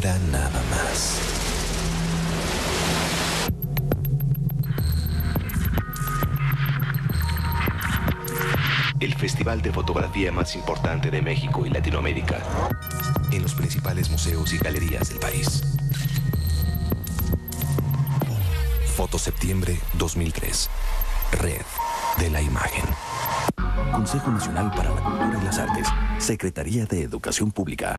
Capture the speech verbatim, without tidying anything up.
era nada más. El festival de fotografía más importante de México y Latinoamérica. En los principales museos y galerías del país. Foto Septiembre dos mil tres. Red de la Imagen. Consejo Nacional para la Cultura y las Artes. Secretaría de Educación Pública.